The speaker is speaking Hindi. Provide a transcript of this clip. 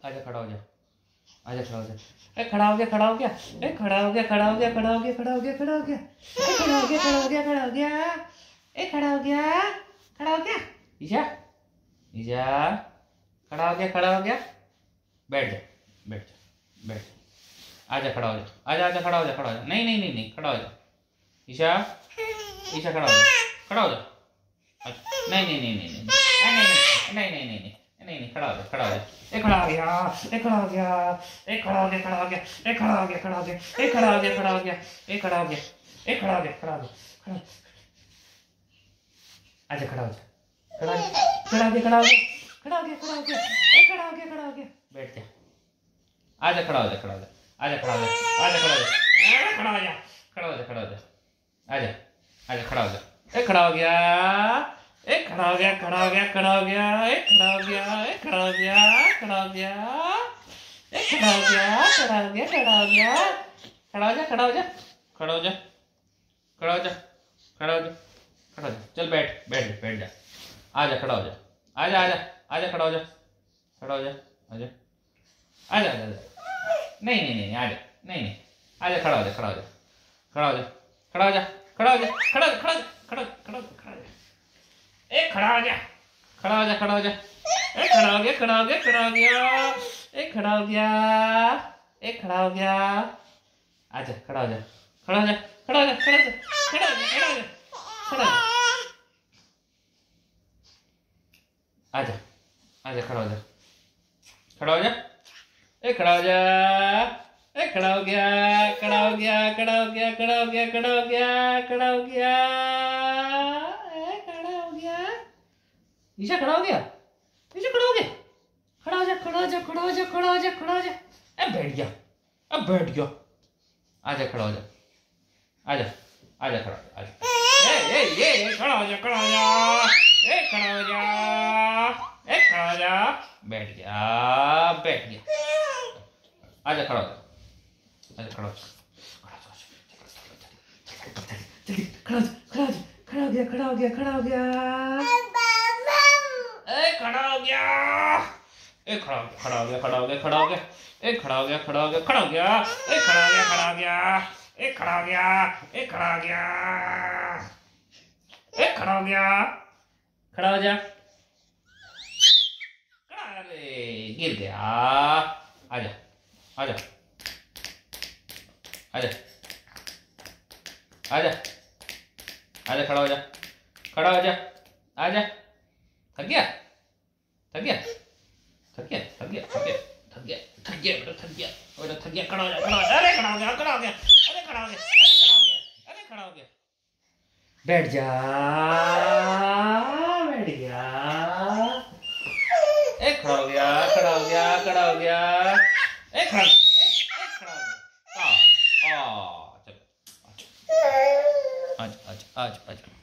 आजा खड़ा हो जा, आजा खड़ा हो जा। ए खड़ा हो गया, खड़ा हो गया, ए खड़ा हो गया, खड़ा हो गया, खड़ा हो गया, खड़ा हो गया, खड़ा हो गया, ए खड़ा हो गया, खड़ा हो गया, खड़ा हो गया, ए खड़ा हो गया, खड़ा हो गया। ईशा, ईशा, खड़ा हो गया, खड़ा हो गया। बैठ जा, बैठ जा, बैठ जा। आजा खड़ा हो जा, आजा आजा खड़ा हो जा, खड़ा हो जा। नहीं नहीं नहीं नहीं, खड़ा हो जा। ईशा, ईशा खड़ा हो जा, खड़ा हो जा। नहीं नहीं नहीं नहीं नहीं नहीं नहीं नहीं नहीं नहीं नहीं, खड़ा हो जा, खड़ा हो जा। ए खड़ा हो गया, ए खड़ा हो गया, ए खड़ा हो गया, खड़ा हो गया, ए खड़ा हो गया, खड़ा हो गया, ए खड़ा हो गया, खड़ा हो गया, ए खड़ा हो गया, ए खड़ा हो गया, खड़ा हो गया, खड़ा। आजा खड़ा हो जा, खड़ा हो गया, खड़ा हो गया, खड़ा हो गया, खड़ा हो गया, खड़ा हो गया, ए खड़ा हो गया, खड़ा हो गया। बैठ जा, आजा खड़ा हो जा, खड़ा हो जा, आजा खड़ा हो जा, आजा खड़ा हो जा, खड़ा हो जा, खड़ा हो जा, खड़ा हो जा। आजा, आजा खड़ा हो जा। ए खड़ा हो गया, ए खड़ा हो गया, खड़ा हो गया, खड़ा हो गया, ए खड़ा हो गया, ए खड़ा हो गया, खड़ा हो गया, ए खड़ा हो गया, खड़ा हो गया, खड़ा हो गया, खड़ा हो जा, खड़ा हो जा, खड़ा हो जा, खड़ा हो जा, खड़ा हो जा, खड़ा हो जा। चल बैठ, बैठ जा, बैठ जा। आजा खड़ा हो जा, आजा आजा आजा खड़ा हो जा, खड़ा हो जा, आजा आजा आजा। नहीं नहीं नहीं, आजा, नहीं नहीं, आजा खड़ा हो जा, खड़ा हो जा, खड़ा हो जा, खड़ा हो जा, खड़ा हो जा, खड़ा खड़ा खड़ा खड़ा खड़ा हो जा। ए खड़ा हो जा, खड़ा हो जा, खड़ा हो जा, ए खड़ा हो गया, खड़ा हो गया, खड़ा हो गया, ए खड़ा हो गया, ए खड़ा हो गया। आजा खड़ा हो जा, खड़ा हो जा, खड़ा हो जा, खड़ा हो जा, खड़ा हो जा, खड़ा हो जा, खड़ा हो जा। आजा आजा खड़ा हो जा, खड़ा हो जा, ए खड़ा हो जा, ए खड़ा हो गया, खड़ा हो गया, खड़ा हो गया, खड़ा हो गया, खड़ा हो गया, खड़ा हो गया, ए खड़ा हो गया। ईशा खड़ा हो गया, ईशा खड़ा हो गया, खड़ा हो जा, खड़ा हो जा, खड़ा हो जा, खड़ा हो जा, खड़ा हो जा। अब बैठ गया, अब बैठ गया। आजा खड़ा हो जा, आजा आजा खड़ा हो जा, आजा। ए खड़ा हो जा, खड़ा हो जा, ए खड़ा हो जा, ए खड़ा हो जा। बैठ गया, बैठ गया। आजा खड़ा हो जा, आजा खड़ा हो जा, जल्दी खड़ा हो जा, खड़ा हो जा, खड़ा हो गया, खड़ा हो गया, खड़ा हो गया, ए खड़ा हो गया, ए खड़ा हो गया, खड़ा हो गया, खड़ा हो गया, खड़ा हो गया, ए खड़ा हो गया, खड़ा हो गया, खड़ा हो गया, ए खड़ा हो गया, खड़ा हो गया, ए खड़ा हो गया, ए खड़ा हो गया, ए खड़ा हो गया, खड़ा हो जा। अरे गिर गया। आजा आजा आजा आजा आजा, खड़ा हो जा, खड़ा हो जा, आजा। थक गया, थक गया, थक गया, थक गया, थक गया, थक गया, थक गया, बेटा थक गया, बेटा थक गया। खड़ा हो जा, खड़ा हो जा, अरे खड़ा हो गया, खड़ा हो गया, अरे खड़ा हो गया, अरे खड़ा हो गया, अरे खड़ा हो गया। बैठ जा, बैठ गया, ए खड़ा हो गया, खड़ा हो गया, खड़ा हो गया, ए खड़ा, ए खड़ा हो गया। चलो, आज आज आज आज आज।